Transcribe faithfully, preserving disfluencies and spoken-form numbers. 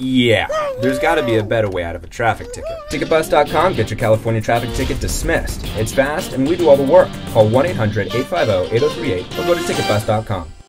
Yeah, there's gotta be a better way out of a traffic ticket. Ticket Bust dot com, get your California traffic ticket dismissed. It's fast and we do all the work. Call one eight hundred, eight five zero, eight zero three eight or go to Ticket Bust dot com.